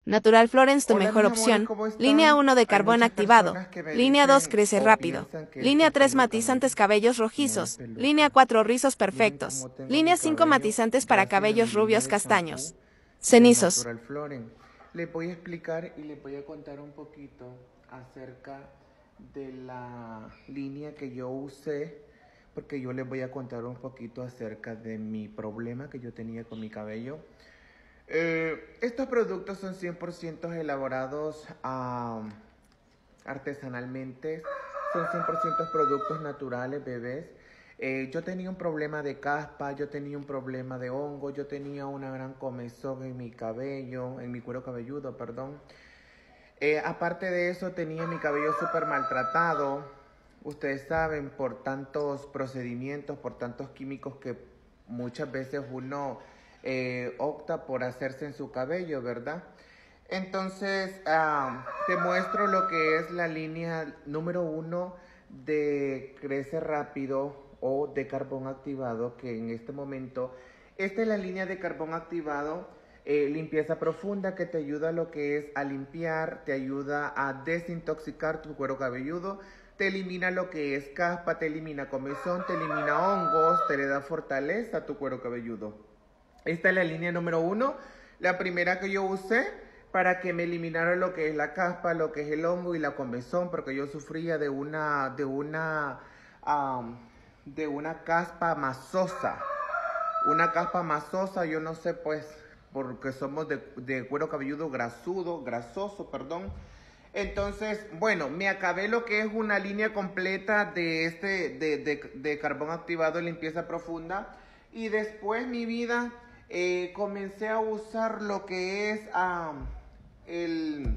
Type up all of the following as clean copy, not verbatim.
Natural Florence, tu Hola mis mejor amores, opción. ¿cómo están? Línea 1 de Hay carbón muchas activado. personas que me Línea 2 dicen crece o rápido. piensan que es Línea que 3 como también matizantes cabellos no de rojizos. Línea peluca. 4 rizos Miren perfectos. cómo tengo mi Línea 5 cabello matizantes para gracias a mi cabellos línea rubios de shampoo castaños. de Cenizos. Natural Florence. Les voy a explicar y les voy a contar un poquito acerca de la línea que yo usé, porque yo les voy a contar un poquito acerca de mi problema que yo tenía con mi cabello. Estos productos son 100% elaborados artesanalmente, son 100% productos naturales, bebés. Yo tenía un problema de caspa, yo tenía un problema de hongo, yo tenía una gran comezón en mi cabello, en mi cuero cabelludo, perdón. Aparte de eso, tenía mi cabello súper maltratado. Ustedes saben, por tantos procedimientos, por tantos químicos que muchas veces uno opta por hacerse en su cabello, ¿verdad? Entonces, te muestro lo que es la línea número 1 de Crece Rápido o de carbón activado, que en este momento, esta es la línea de carbón activado, limpieza profunda, que te ayuda a lo que es a limpiar, te ayuda a desintoxicar tu cuero cabelludo, te elimina lo que es caspa, te elimina comezón, te elimina hongos, te le da fortaleza a tu cuero cabelludo. Esta es la línea número 1, la primera que yo usé para que me eliminara lo que es la caspa, lo que es el hongo y la comezón, porque yo sufría de una caspa masosa. Una caspa masosa, yo no sé, pues, porque somos de cuero cabelludo grasoso, perdón. Entonces, bueno, me acabé lo que es una línea completa de carbón activado, limpieza profunda. Y después mi vida comencé a usar lo que es el...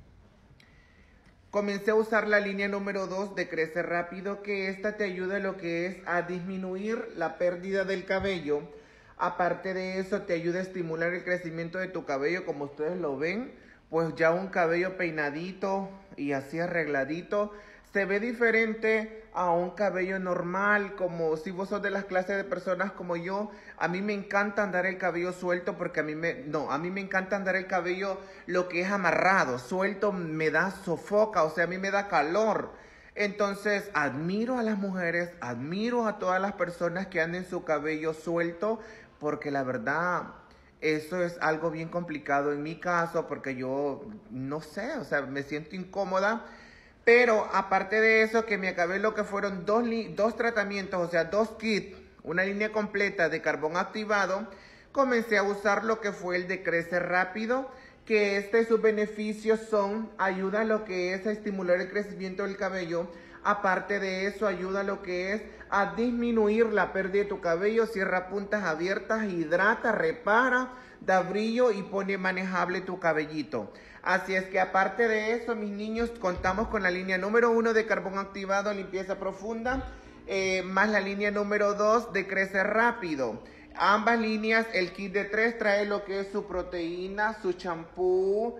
Comencé a usar la línea número 2 de Crece Rápido, que esta te ayuda a lo que es a disminuir la pérdida del cabello. Aparte de eso, te ayuda a estimular el crecimiento de tu cabello, como ustedes lo ven. Pues ya un cabello peinadito y así arregladito se ve diferente a un cabello normal, como si vos sos de las clases de personas como yo. A mí me encanta andar el cabello suelto porque a mí me encanta andar el cabello lo que es amarrado, suelto me da sofoca, o sea, a mí me da calor. Entonces, admiro a las mujeres, admiro a todas las personas que anden su cabello suelto, porque la verdad, eso es algo bien complicado en mi caso, porque yo, no sé, o sea, me siento incómoda. Pero aparte de eso, que me acabé lo que fueron dos tratamientos, o sea, 2 kits, una línea completa de carbón activado, comencé a usar lo que fue el de Crece Rápido, que sus beneficios son, ayuda a lo que es a estimular el crecimiento del cabello. Aparte de eso, ayuda a lo que es a disminuir la pérdida de tu cabello, cierra puntas abiertas, hidrata, repara, da brillo y pone manejable tu cabellito. Así es que aparte de eso, mis niños, contamos con la línea número 1 de carbón activado, limpieza profunda, más la línea número 2 de Crece Rápido. Ambas líneas, el kit de 3 trae lo que es su proteína, su champú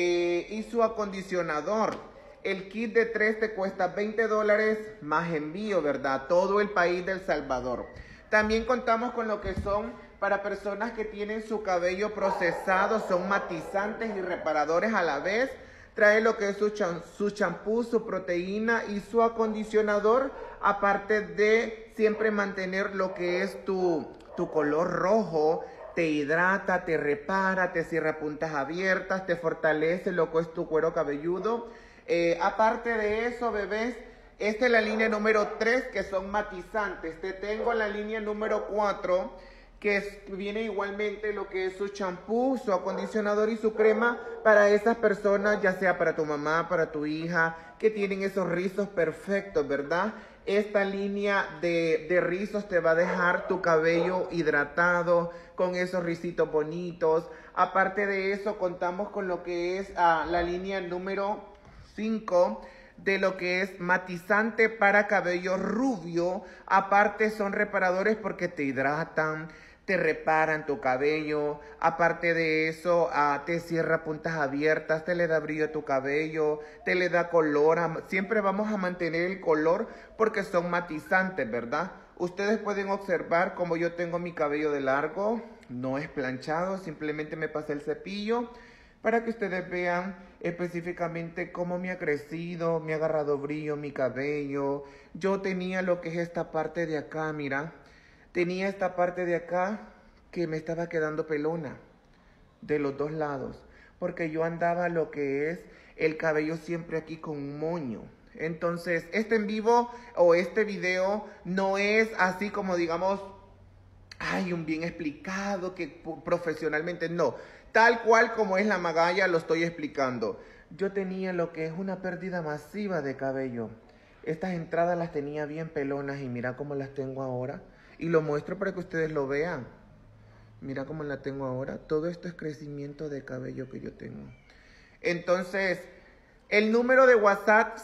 y su acondicionador. El kit de 3 te cuesta $20 más envío, ¿verdad? Todo el país de El Salvador. También contamos con lo que son para personas que tienen su cabello procesado, son matizantes y reparadores a la vez. Trae lo que es su champú, su proteína y su acondicionador, aparte de siempre mantener lo que es tu color rojo. Te hidrata, te repara, te cierra puntas abiertas, te fortalece lo que es tu cuero cabelludo. Aparte de eso, bebés, esta es la línea número 3, que son matizantes. Te tengo la línea número 4, que viene igualmente lo que es su champú, su acondicionador y su crema para esas personas, ya sea para tu mamá, para tu hija, que tienen esos rizos perfectos, ¿verdad? Esta línea de rizos te va a dejar tu cabello hidratado, con esos risitos bonitos. Aparte de eso, contamos con lo que es la línea número 5, de lo que es matizante para cabello rubio. Aparte son reparadores porque te hidratan, te reparan tu cabello. Aparte de eso, te cierra puntas abiertas, te le da brillo a tu cabello, te le da color. Siempre vamos a mantener el color porque son matizantes, ¿verdad? Ustedes pueden observar como yo tengo mi cabello de largo, no es planchado, simplemente me pasé el cepillo para que ustedes vean específicamente cómo me ha crecido, me ha agarrado brillo mi cabello. Yo tenía lo que es esta parte de acá, mira, tenía esta parte de acá que me estaba quedando pelona de los dos lados, porque yo andaba lo que es el cabello siempre aquí con un moño. Entonces, este en vivo o este video no es así como digamos, hay un bien explicado que profesionalmente no, tal cual como es la Magalla lo estoy explicando. Yo tenía lo que es una pérdida masiva de cabello. Estas entradas las tenía bien pelonas y mira cómo las tengo ahora. Y lo muestro para que ustedes lo vean. Mira cómo la tengo ahora. Todo esto es crecimiento de cabello que yo tengo. Entonces, el número de WhatsApp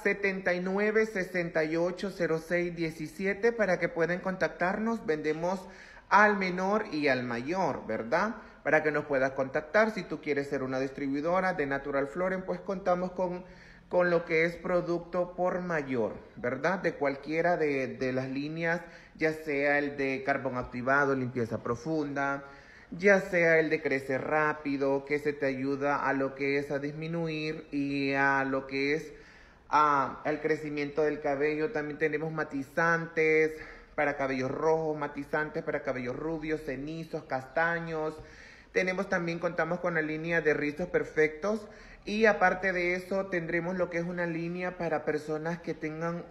79680617 para que puedan contactarnos. Vendemos al menor y al mayor, ¿verdad? Para que nos puedas contactar. Si tú quieres ser una distribuidora de Natural Floren, pues contamos con lo que es producto por mayor, ¿verdad? De cualquiera de las líneas, ya sea el de carbón activado, limpieza profunda, ya sea el de crecer rápido, que se te ayuda a lo que es a disminuir y a lo que es al crecimiento del cabello. También tenemos matizantes para cabellos rojos, matizantes para cabellos rubios, cenizos, castaños. Contamos con la línea de rizos perfectos y aparte de eso tendremos lo que es una línea para personas que tengan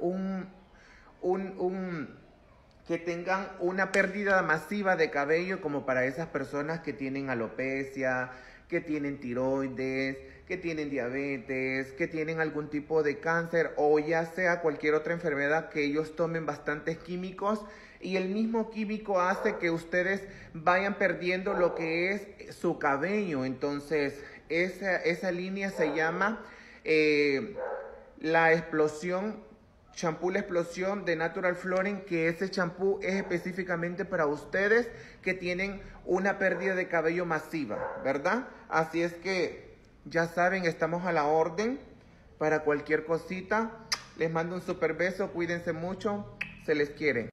que tengan una pérdida masiva de cabello, como para esas personas que tienen alopecia, que tienen tiroides, que tienen diabetes, que tienen algún tipo de cáncer o ya sea cualquier otra enfermedad, que ellos tomen bastantes químicos y el mismo químico hace que ustedes vayan perdiendo lo que es su cabello. Entonces esa línea se llama la explosión, champú La Explosión de Natural Floren, que ese champú es específicamente para ustedes que tienen una pérdida de cabello masiva, ¿verdad? Así es que ya saben, estamos a la orden para cualquier cosita. Les mando un super beso, cuídense mucho, se les quiere.